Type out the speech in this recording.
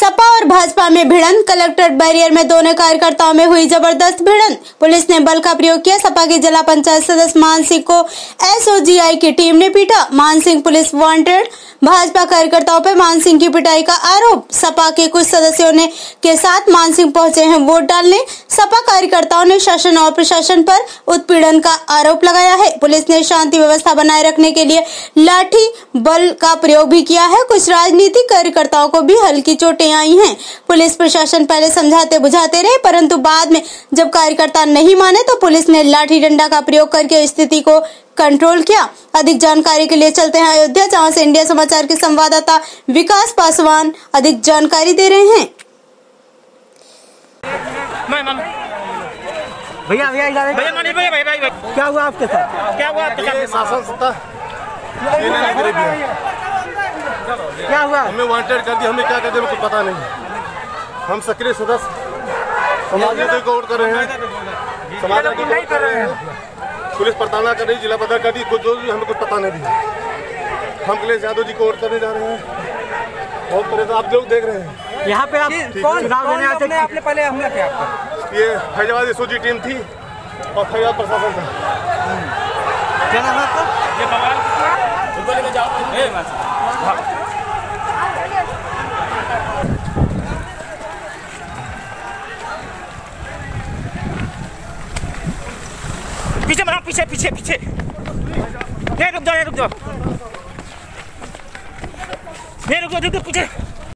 सपा और भाजपा में भिड़ंत। कलेक्ट्रेट बैरियर में दोनों कार्यकर्ताओं में हुई जबरदस्त भिड़ंत। पुलिस ने बल का प्रयोग किया। सपा के जिला पंचायत सदस्य मान सिंह को SOGI की टीम ने पीटा। मान सिंह पुलिस वांटेड। भाजपा कार्यकर्ताओं पर मान सिंह की पिटाई का आरोप। सपा के कुछ सदस्यों ने के साथ मान सिंह पहुंचे हैं वोट डालने। सपा कार्यकर्ताओं ने शासन और प्रशासन पर उत्पीड़न का आरोप लगाया है। पुलिस ने शांति व्यवस्था बनाए रखने के लिए लाठी बल का प्रयोग भी किया है। कुछ राजनीतिक कार्यकर्ताओं को भी हल्की चोटें आई हैं। पुलिस प्रशासन पहले समझाते बुझाते रहे, परंतु बाद में जब कार्यकर्ता नहीं माने तो पुलिस ने लाठी डंडा का प्रयोग करके स्थिति को कंट्रोल किया। अधिक जानकारी के लिए चलते हैं अयोध्या, जहां से इंडिया समाचार के संवाददाता विकास पासवान अधिक जानकारी दे रहे हैं। भैया क्या हुआ आपके साथ? क्या हुआ आपके साथ? शासन सत्ता क्या हुआ? हमें वांटेड कर दिया। हमें क्या कर दिया कुछ पता नहीं। हम सक्रिय सदस्य समाज को वोट कर रहे हैं। समाज नहीं कर रहे हैं। पुलिस प्रताड़ना कर रही, जिला पदाधिकारी कर दी, कुछ जो हमें कुछ पता नहीं दिया। हम अखिलेश यादव जी को वोट करने जा रहे हैं। बहुत परेशान आप लोग देख रहे हैं। यहाँ पे आप कौन चुनाव लेने आते हैं? आपने पहले हमला किया आपका? ये फैजाबाद SOGI टीम थी और फैजाबाद प्रशासन था। क्या नाम है आपका? पीछे बढ़ाओ, पीछे पीछे पीछे। रुक जाओ, रुक जाओ, रुक जाओ, पीछे।